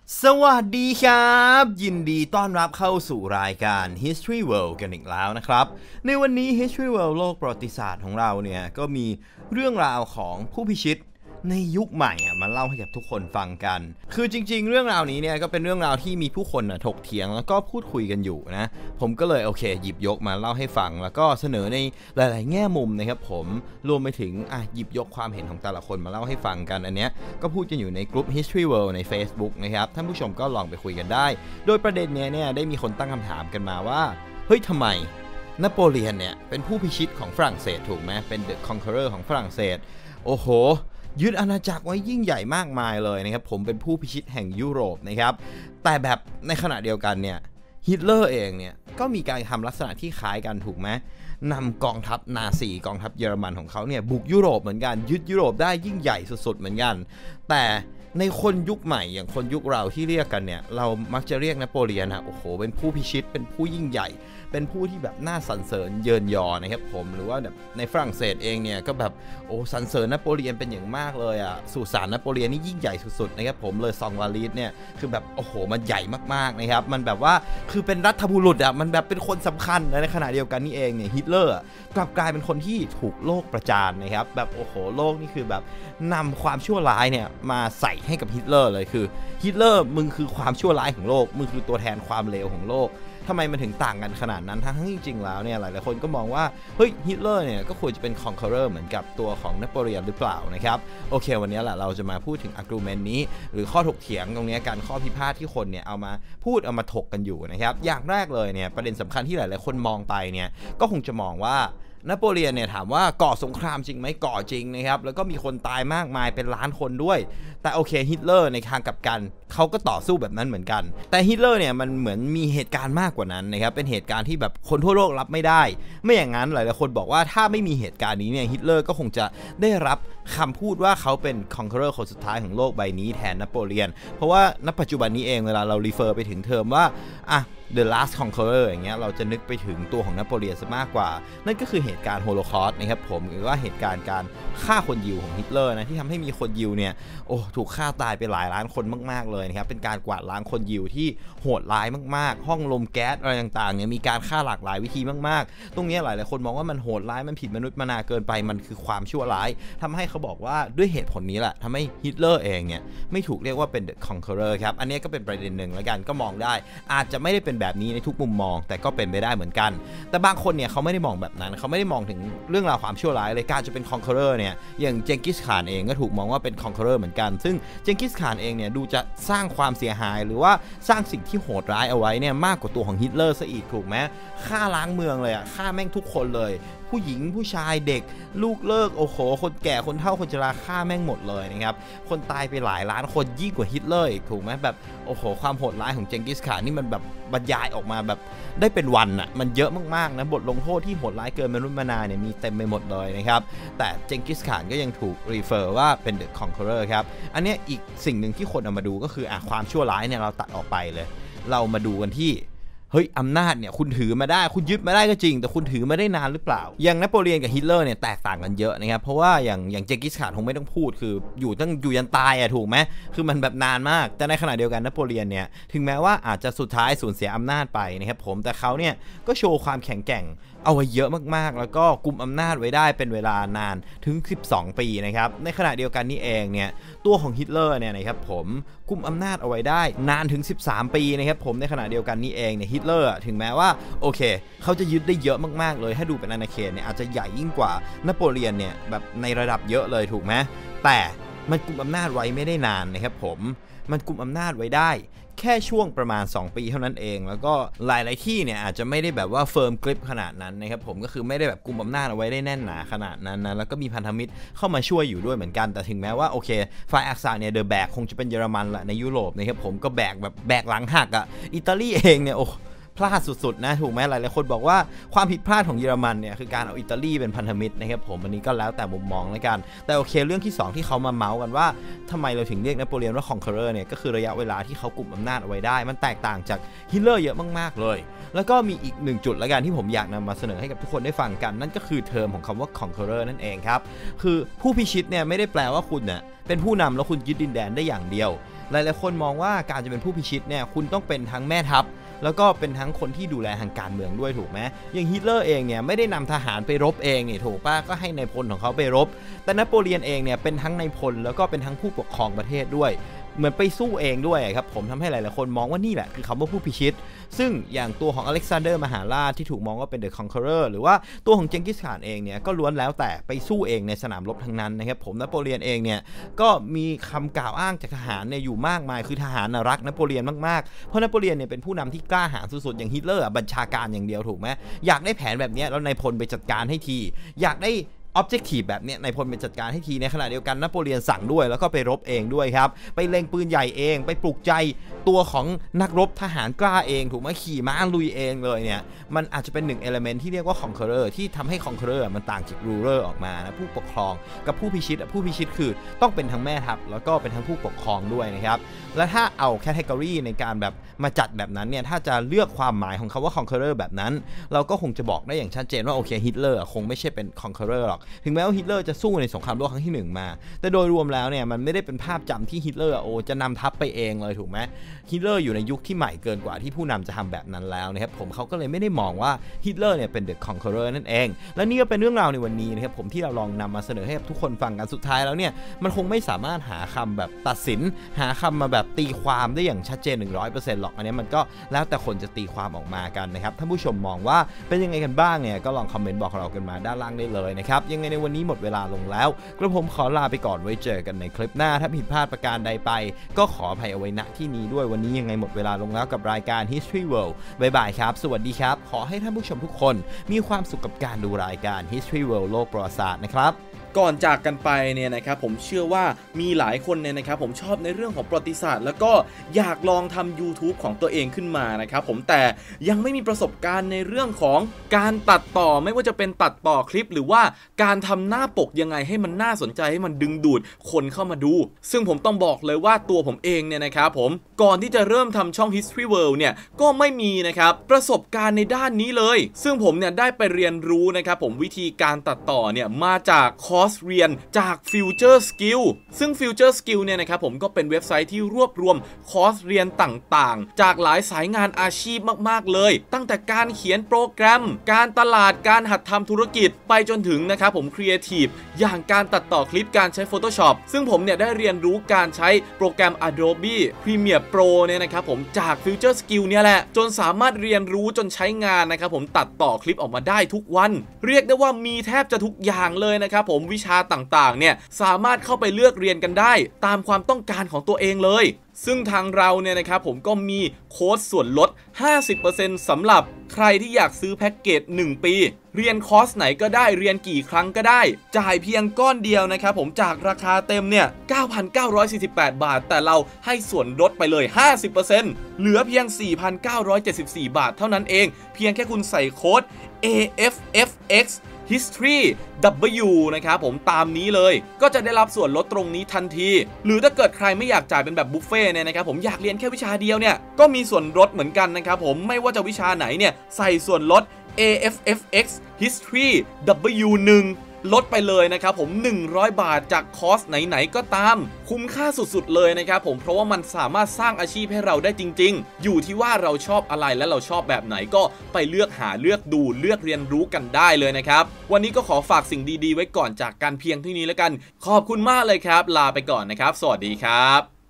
สวัสดีครับยินดีต้อนรับเข้าสู่รายการ History World กันอีกแล้วนะครับในวันนี้ History World โลกประวัติศาสตร์ของเราเนี่ยก็มีเรื่องราวของผู้พิชิตในยุคใหม่มาเล่าให้กับทุกคนฟังกันคือจริงๆเรื่องราวนี้เนี่ยก็เป็นเรื่องราวที่มีผู้คนถกเถียงแล้วก็พูดคุยกันอยู่นะผมก็เลยโอเคหยิบยกมาเล่าให้ฟังแล้วก็เสนอในหลายๆแง่มุมนะครับผมรวมไปถึงหยิบยกความเห็นของแต่ละคนมาเล่าให้ฟังกันอันเนี้ยก็พูดกันอยู่ในกลุ่ม History World ใน Facebook นะครับท่านผู้ชมก็ลองไปคุยกันได้โดยประเด็นเนี้ยเนี่ยได้มีคนตั้งคำถามกันมาว่าเฮ้ยทำไมนโปเลียนเนี่ยเป็นผู้พิชิตของฝรั่งเศสถูกไหมเป็น The Conqueror ของฝรั่งเศสโอ้โหยึดอาณาจักรไว้ยิ่งใหญ่มากมายเลยนะครับผมเป็นผู้พิชิตแห่งยุโรปนะครับแต่แบบในขณะเดียวกันเนี่ยฮิตเลอร์เองเนี่ยก็มีการทำลักษณะที่คล้ายกันถูกไหมนำกองทัพนาซีกองทัพเยอรมันของเขาเนี่ยบุกยุโรปเหมือนกันยึดยุโรปได้ยิ่งใหญ่สุดๆเหมือนกันแต่ในคนยุคใหม่อย่างคนยุคเราที่เรียกกันเนี่ยเรามักจะเรียกนโปเลียนโอ้โหเป็นผู้พิชิตเป็นผู้ยิ่งใหญ่เป็นผู้ที่แบบน่าสรรเสริญเยินยอนะครับผมหรือว่าแบบในฝรั่งเศสเองเนี่ยก็แบบโอ้สรรเสริญนโปเลียนเป็นอย่างมากเลยสุสานนโปเลียนนี่ยิ่งใหญ่สุดๆนะครับผมเลยซองวาลีสเนี่ยคือแบบโอ้โหมันใหญ่มากๆนะครับมันแบบว่าคือเป็นรัฐบุรุษมันแบบเป็นคนสำคัญในขณะเดียวกันนี่เองเนี่ยฮิตเลอร์กลับกลายเป็นคนที่ถูกโลกประจานนะครับแบบโอ้โหโลกนี่คือแบบนำความชั่วร้ายเนี่ยมาใส่ให้กับฮิตเลอร์เลยคือฮิตเลอร์มึงคือความชั่วร้ายของโลกมึงคือตัวแทนความเลวของโลกทำไมมันถึงต่างกันขนาดนั้นทั้งจริงๆแล้วเนี่ยหลายๆคนก็มองว่าเฮ้ยฮิตเลอร์เนี่ยก็ควรจะเป็น conqueror เหมือนกับตัวของนโปเลียนหรือเปล่านะครับโอเควันนี้แหละเราจะมาพูดถึง argument นี้หรือข้อถกเถียงตรงนี้การข้อพิพาทที่คนเนี่ยเอามาพูดเอามาถกกันอยู่นะครับอย่างแรกเลยเนี่ยประเด็นสำคัญที่หลายๆคนมองไปเนี่ยก็คงจะมองว่านโปเลียนเนี่ยถามว่าก่อสงครามจริงไหมก่อจริงนะครับแล้วก็มีคนตายมากมายเป็นล้านคนด้วยแต่โอเคฮิตเลอร์ในทางกลับกันเขาก็ต่อสู้แบบนั้นเหมือนกันแต่ฮิตเลอร์เนี่ยมันเหมือนมีเหตุการณ์มากกว่านั้นนะครับเป็นเหตุการณ์ที่แบบคนทั่วโลกรับไม่ได้ไม่อย่างนั้นหลายๆคนบอกว่าถ้าไม่มีเหตุการณ์นี้เนี่ยฮิตเลอร์ก็คงจะได้รับคำพูดว่าเขาเป็น conqueror คนสุดท้ายของโลกใบนี้แทนนโปเลียนเพราะว่าณปัจจุบันนี้เองเวลาเรา refer ไปถึงเทอมว่าThe Last Conqueror อย่างเงี้ยเราจะนึกไปถึงตัวของนโปเลียนซะมากกว่านั่นก็คือเหตุการณ์โฮโลคอสต์นะครับผมหรือว่าเหตุการณ์การฆ่าคนยิวของฮิตเลอร์นะที่ทำให้มีคนยิวเนี่ยถูกฆ่าตายไปหลายล้านคนมากๆเลยนะครับเป็นการกวาดล้างคนยิวที่โหดร้ายมากๆห้องลมแก๊สอะไรต่างๆเนี่ยมีการฆ่าหลากหลายวิธีมากๆตรงนี้หลายๆคนมองว่ามันโหดร้ายมันผิดมนุษย์มนาเกินไปมันคือความชั่วร้ายทำให้เขาบอกว่าด้วยเหตุผลนี้แหละทำให้ฮิตเลอร์เองเนี่ยไม่ถูกเรียกว่าเป็น The Conqueror ครับอันนี้ก็เป็นประเด็นหนึ่งแล้วกันก็มองได้อาจจะไม่ได้เป็นแบบนี้ในทุกมุมมองแต่ก็เป็นไปได้เหมือนกันแต่บางคนเนี่ยเขาไม่ได้มองแบบนั้นเขาไม่ได้มองถึงเรื่องราวความชั่วร้ายเลยการจะเป็น conqueror เนี่ยอย่างเจงกิสข่านเองก็ถูกมองว่าเป็น conqueror เหมือนกันซึ่งเจงกิสข่านเองเนี่ยดูจะสร้างความเสียหายหรือว่าสร้างสิ่งที่โหดร้ายเอาไว้เนี่ยมากกว่าตัวของฮิตเลอร์ซะอีกถูกไหมฆ่าล้างเมืองเลยฆ่าแม่งทุกคนเลยผู้หญิงผู้ชายเด็กลูกเลิกโอ้โหคนแก่คนเฒ่าคนชราฆ่าแม่งหมดเลยนะครับคนตายไปหลายล้านคนยิ่งกว่าฮิตเลอร์อีกถูกไหมแบบโอ้โหความโหดร้ายของเจงกิสข่านนี่มันแบบบรรยายออกมาแบบได้เป็นวันมันเยอะมากๆนะบทลงโทษที่โหดร้ายเกินมนุษย์มนาเนี่ยมีเต็มไปหมดเลยนะครับแต่เจงกิสข่านก็ยังถูกรีเฟอร์ว่าเป็น The Conqueror ครับอันนี้อีกสิ่งหนึ่งที่คนเอามาดูก็คือความชั่วร้ายเนี่ยเราตัดออกไปเลยเรามาดูกันที่เฮ้ยอำนาจเนี่ยคุณถือมาได้คุณยึดมาได้ก็จริงแต่คุณถือมาได้นานหรือเปล่าอย่างนโปเลียนกับฮิตเลอร์เนี่ยแตกต่างกันเยอะนะครับเพราะว่าอย่างเจงกิสข่านคงไม่ต้องพูดคืออยู่ยันตายถูกไหมคือมันแบบนานมากแต่ในขณะเดียวกันนโปเลียนเนี่ยถึงแม้ว่าอาจจะสุดท้ายสูญเสียอำนาจไปนะครับผมแต่เขาเนี่ยก็โชว์ความแข็งแกร่งเอาไว้เยอะมากๆแล้วก็กุมอำนาจไว้ได้เป็นเวลานานถึง12ปีนะครับในขณะเดียวกันนี่เองเนี่ยตัวของฮิตเลอร์เนี่ยนะครับผมกุมอำนาจเอาไว้ได้นานถึง13ปีนะครับผมในขณะเดียวกันนี่เองเนี่ยฮิตเลอร์ถึงแม้ว่าโอเคเขาจะยึดได้เยอะมากๆเลยถ้าดูเป็นอาณาเขตเนี่ยอาจจะใหญ่ยิ่งกว่านโปเลียนเนี่ยแบบในระดับเยอะเลยถูกไหมแต่มันกุมอำนาจไว้ไม่ได้นานนะครับผมมันกุมอำนาจไว้ได้แค่ช่วงประมาณ2ปีเท่านั้นเองแล้วก็หลายๆที่เนี่ยอาจจะไม่ได้แบบว่าเฟิร์มกริปขนาดนั้นนะครับผมก็คือไม่ได้แบบกุมอำนาจเอาไว้ได้แน่นหนาขนาดนั้นนะแล้วก็มีพันธมิตรเข้ามาช่วยอยู่ด้วยเหมือนกันแต่ถึงแม้ว่าโอเคฝ่ายอักษะเนี่ยเดอะแบกคงจะเป็นเยอรมันแหละในยุโรปนะครับผมก็แบกแบบแบกหลังหักอิตาลีเองเนี่ยโอ้พลาดสุดๆนะถูกไหมหลายๆคนบอกว่าความผิดพลาดของเยอรมันเนี่ยคือการเอาอิตาลีเป็นพันธมิตรนะครับผมอันนี้ก็แล้วแต่มุมมองแล้วกันแต่โอเคเรื่องที่2ที่เขามาเมาส์กันว่าทำไมเราถึงเรียกนโปเลียนว่า conqueror เนี่ยก็คือระยะเวลาที่เขากุมอำนาจเอาไว้ได้มันแตกต่างจากฮิตเลอร์เยอะมากๆเลยแล้วก็มีอีก1จุดละกันที่ผมอยากนำมาเสนอให้กับทุกคนได้ฟังกันนั่นก็คือเทอมของคำว่า conqueror นั่นเองครับคือผู้พิชิตเนี่ยไม่ได้แปลว่าคุณเนี่ยเป็นผู้นำแล้วคุณยึดดินแดนได้อย่างเดียวหลายๆคนมองว่าการจะเป็นผู้พิชิตเนี่ยคุณต้องเป็นทั้งแม่ทัพแล้วก็เป็นทั้งคนที่ดูแลทางการเมืองด้วยถูกไหมอย่างฮิตเลอร์เองเนี่ยไม่ได้นำทหารไปรบเองนี่ถูกป่ะก็ให้นายพลของเขาไปรบแต่นโปเลียนเองเนี่ยเป็นทั้งนายพลแล้วก็เป็นทั้งผู้ปกครองประเทศด้วยเหมือนไปสู้เองด้วยครับผมทำให้หลายๆคนมองว่านี่แหละคือคำว่าผู้พิชิตซึ่งอย่างตัวของอเล็กซานเดอร์มหาราชที่ถูกมองว่าเป็นเดอะคอนเคอเรอร์หรือว่าตัวของเจงกิสข่านเองเนี่ยก็ล้วนแล้วแต่ไปสู้เองในสนามรบทั้งนั้นนะครับผมนโปเลียนเองเนี่ยก็มีคำกล่าวอ้างจากทหารเนี่ยอยู่มากมายคือทหารรักนโปเลียนมากๆเพราะนโปเลียนเนี่ยเป็นผู้นำที่กล้าหาญสุดๆอย่างฮิตเลอร์บัญชาการอย่างเดียวถูกไหมอยากได้แผนแบบนี้แล้วนายพลไปจัดการให้ทีอยากได้objective แบบนี้นายพลไปจัดการให้ทีในขณะเดียวกันนโปเลียนสั่งด้วยแล้วก็ไปรบเองด้วยครับไปเล็งปืนใหญ่เองไปปลุกใจตัวของนักรบทหารกล้าเองถูกไหมขี่ม้าลุยเองเลยเนี่ยมันอาจจะเป็น1 element ที่เรียกว่า conqueror ที่ทำให้ conqueror มันต่างจาก ruler ออกมานะผู้ปกครองกับผู้พิชิตผู้พิชิตคือต้องเป็นทั้งแม่ทัพแล้วก็เป็นทั้งผู้ปกครองด้วยนะครับและถ้าเอา category ในการแบบมาจัดแบบนั้นเนี่ยถ้าจะเลือกความหมายของคำว่า conqueror แบบนั้นเราก็คงจะบอกได้อย่างชัดเจนว่าโอเคฮิตเลอร์คงไม่ใช่เป็น conqueror หรอกถึงแม้ว่าฮิตเลอร์จะสู้ในสงครามโลกครั้งที่1มาแต่โดยรวมแล้วเนี่ยมันไม่ได้เป็นภาพจำที่ฮิตเลอร์จะนำทัพไปเองเลยถูกไหมฮิตเลอร์อยู่ในยุคที่ใหม่เกินกว่าที่ผู้นำจะทำแบบนั้นแล้วนะครับผมเขาก็เลยไม่ได้มองว่าฮิตเลอร์เนี่ยเป็น The Conqueror นั่นเองและนี่ก็เป็นเรื่องราวในวันนี้นะครับผมที่เราลองนำมาเสนอให้ทุกคนฟังกันสุดท้ายแล้วเนี่ยมันคงไม่สามารถหาคำแบบตัดสินหาคำมาแบบตีความได้อย่างชัดเจน 100% หรอกอันนี้มันก็แล้วแต่คนจะตีความออกมากันนะครับท่านผู้ชมมองว่าเป็นยังไงกันบ้างเนี่ยก็ลองคอมเมนต์บอกเรากันมาด้านล่างได้เลยนะครับยังไงในวันนี้หมดเวลาลงแล้วกระผมขอลาไปก่อนไว้เจอกันในคลิปหน้าถ้าผิดพลาดประการใดไปก็ขออภัยเอาไว้ณที่นี้ด้วยวันนี้ยังไงหมดเวลาลงแล้วกับรายการ History World บ๊ายบายครับสวัสดีครับขอให้ท่านผู้ชมทุกคนมีความสุขกับการดูรายการ History World โลกประวัติศาสตร์นะครับก่อนจากกันไปเนี่ยนะครับผมเชื่อว่ามีหลายคนเนี่ยนะครับผมชอบในเรื่องของประวัติศาสตร์แล้วก็อยากลองทำ YouTube ของตัวเองขึ้นมานะครับผมแต่ยังไม่มีประสบการณ์ในเรื่องของการตัดต่อไม่ว่าจะเป็นตัดต่อคลิปหรือว่าการทำหน้าปกยังไงให้มันน่าสนใจให้มันดึงดูดคนเข้ามาดูซึ่งผมต้องบอกเลยว่าตัวผมเองเนี่ยนะครับผมก่อนที่จะเริ่มทำช่อง History World เนี่ยก็ไม่มีนะครับประสบการณ์ในด้านนี้เลยซึ่งผมเนี่ยได้ไปเรียนรู้นะครับผมวิธีการตัดต่อเนี่ยมาจากคอร์สเรียนจาก Future Skill ซึ่ง Future Skill เนี่ยนะครับผมก็เป็นเว็บไซต์ที่รวบรวมคอร์สเรียนต่างๆจากหลายสายงานอาชีพมากๆเลยตั้งแต่การเขียนโปรแกรมการตลาดการหัดทำธุรกิจไปจนถึงนะครับผมครีเอทีฟอย่างการตัดต่อคลิปการใช้ Photoshop ซึ่งผมเนี่ยได้เรียนรู้การใช้โปรแกรม Adobe Premiere Pro เนี่ยนะครับผมจาก Future Skill เนี่ยแหละจนสามารถเรียนรู้จนใช้งานนะครับผมตัดต่อคลิปออกมาได้ทุกวันเรียกได้ว่ามีแทบจะทุกอย่างเลยนะครับผมวิชาต่างๆเนี่ยสามารถเข้าไปเลือกเรียนกันได้ตามความต้องการของตัวเองเลยซึ่งทางเราเนี่ยนะครับผมก็มีโค้ดส่วนลด 50% สำหรับใครที่อยากซื้อแพ็กเกจ1 ปีเรียนคอร์สไหนก็ได้เรียนกี่ครั้งก็ได้จ่ายเพียงก้อนเดียวนะครับผมจากราคาเต็มเนี่ย 9,948 บาทแต่เราให้ส่วนลดไปเลย 50% เหลือเพียง 4,974 บาทเท่านั้นเองเพียงแค่คุณใส่โค้ด AFFX History W นะครับผมตามนี้เลยก็จะได้รับส่วนลดตรงนี้ทันทีหรือถ้าเกิดใครไม่อยากจ่ายเป็นแบบบุฟเฟ่เนี่ยนะครับผมอยากเรียนแค่วิชาเดียวเนี่ยก็มีส่วนลดเหมือนกันนะครับผมไม่ว่าจะวิชาไหนเนี่ยใส่ส่วนลด AFFX History W1 ลดไปเลยนะครับผม100 บาทจากคอร์สไหนๆก็ตามคุ้มค่าสุดๆเลยนะครับผมเพราะว่ามันสามารถสร้างอาชีพให้เราได้จริงๆอยู่ที่ว่าเราชอบอะไรและเราชอบแบบไหนก็ไปเลือกหาเลือกดูเลือกเรียนรู้กันได้เลยนะครับวันนี้ก็ขอฝากสิ่งดีๆไว้ก่อนจากการเพียงเท่านี้แล้วกันขอบคุณมากเลยครับลาไปก่อนนะครับสวัสดีครับ